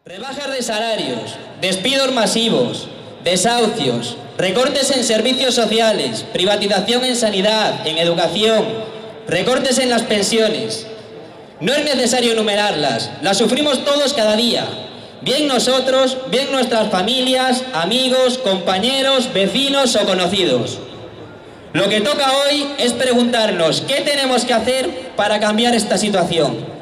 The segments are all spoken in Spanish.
Rebajas de salarios, despidos masivos, desahucios, recortes en servicios sociales, privatización en sanidad, en educación, recortes en las pensiones. No es necesario enumerarlas, las sufrimos todos cada día, bien nosotros, bien nuestras familias, amigos, compañeros, vecinos o conocidos. Lo que toca hoy es preguntarnos qué tenemos que hacer para cambiar esta situación.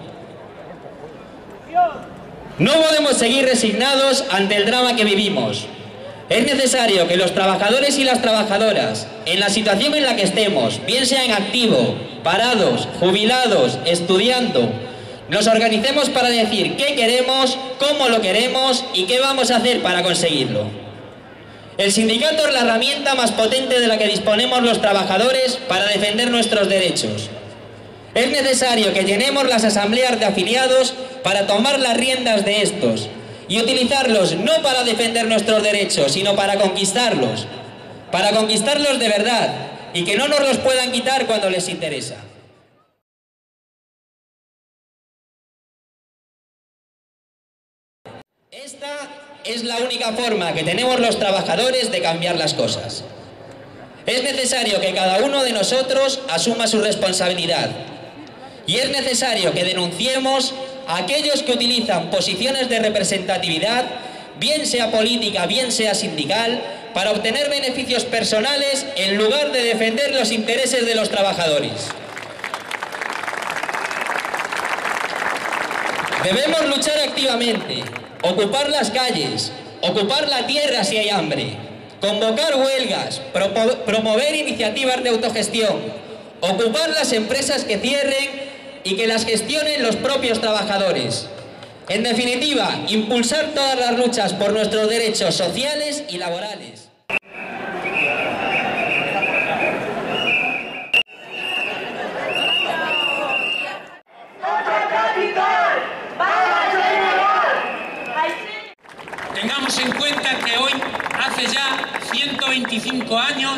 No podemos seguir resignados ante el drama que vivimos. Es necesario que los trabajadores y las trabajadoras, en la situación en la que estemos, bien sea en activo, parados, jubilados, estudiando, nos organicemos para decir qué queremos, cómo lo queremos y qué vamos a hacer para conseguirlo. El sindicato es la herramienta más potente de la que disponemos los trabajadores para defender nuestros derechos. Es necesario que llenemos las asambleas de afiliados para tomar las riendas de estos y utilizarlos no para defender nuestros derechos, sino para conquistarlos de verdad y que no nos los puedan quitar cuando les interesa. Esta es la única forma que tenemos los trabajadores de cambiar las cosas. Es necesario que cada uno de nosotros asuma su responsabilidad. Y es necesario que denunciemos a aquellos que utilizan posiciones de representatividad, bien sea política, bien sea sindical, para obtener beneficios personales en lugar de defender los intereses de los trabajadores. Debemos luchar activamente, ocupar las calles, ocupar la tierra si hay hambre, convocar huelgas, promover iniciativas de autogestión, ocupar las empresas que cierren y que las gestionen los propios trabajadores. En definitiva, impulsar todas las luchas por nuestros derechos sociales y laborales. Tengamos en cuenta que hoy hace ya 125 años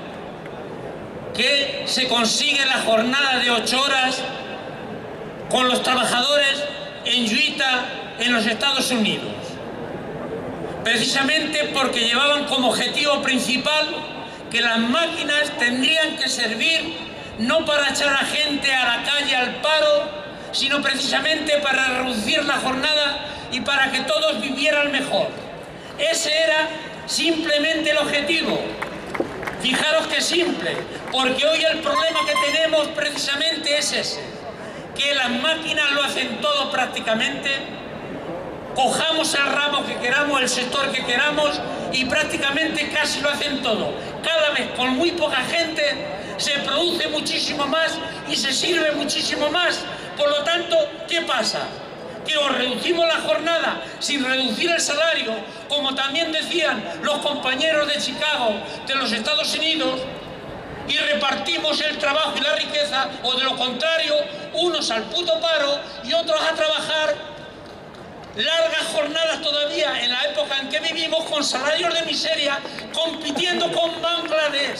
que se consigue la jornada de 8 horas con los trabajadores en Utah, en los Estados Unidos, precisamente porque llevaban como objetivo principal que las máquinas tendrían que servir no para echar a gente a la calle al paro, sino precisamente para reducir la jornada y para que todos vivieran mejor. Ese era simplemente el objetivo. Fijaros qué simple, porque hoy el problema que tenemos precisamente es ese, que las máquinas lo hacen todo prácticamente, cojamos el ramo que queramos, el sector que queramos y prácticamente casi lo hacen todo. Cada vez con muy poca gente se produce muchísimo más y se sirve muchísimo más. Por lo tanto, ¿qué pasa? Que o reducimos la jornada sin reducir el salario, como también decían los compañeros de Chicago, de los Estados Unidos, y repartimos el trabajo y la riqueza, o de lo contrario, unos al puto paro y otros a trabajar largas jornadas todavía en la época en que vivimos con salarios de miseria, compitiendo con Bangladesh.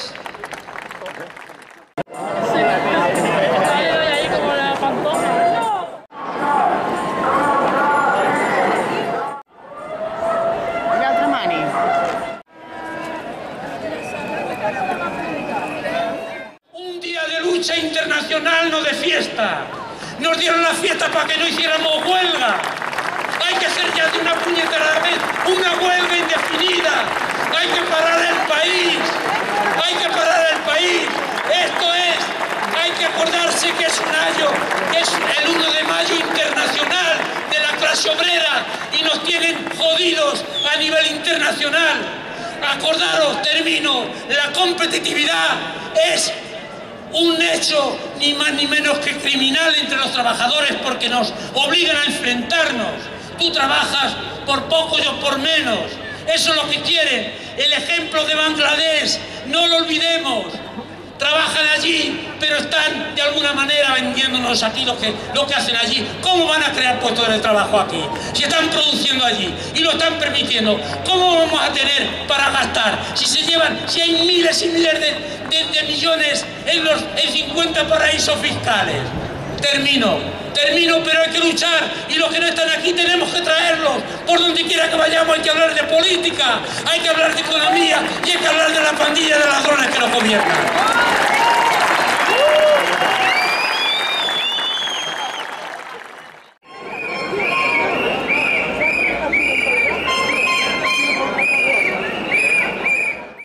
Internacional, no de fiesta. Nos dieron la fiesta para que no hiciéramos huelga. Hay que hacer ya de una puñetera vez una huelga indefinida. Hay que parar el país. Hay que parar el país. Esto es, hay que acordarse que es un año, que es el 1 de mayo internacional de la clase obrera y nos tienen jodidos a nivel internacional. Acordaros, termino, la competitividad es un hecho ni más ni menos que criminal entre los trabajadores porque nos obligan a enfrentarnos. Tú trabajas por poco, yo por menos. Eso es lo que quieren. El ejemplo de Bangladesh, no lo olvidemos. Trabajan allí, pero están de alguna manera vendiéndonos aquí lo que hacen allí. ¿Cómo van a crear puestos de trabajo aquí? Si están produciendo allí y lo están permitiendo, ¿cómo vamos a tener para gastar? Si hay miles y miles de millones en 50 paraísos fiscales. Termino, pero hay que luchar, y los que no están aquí tenemos que traerlos. Por donde quiera que vayamos hay que hablar de política, hay que hablar de economía y hay que hablar de la pandilla de ladrones que nos gobiernan.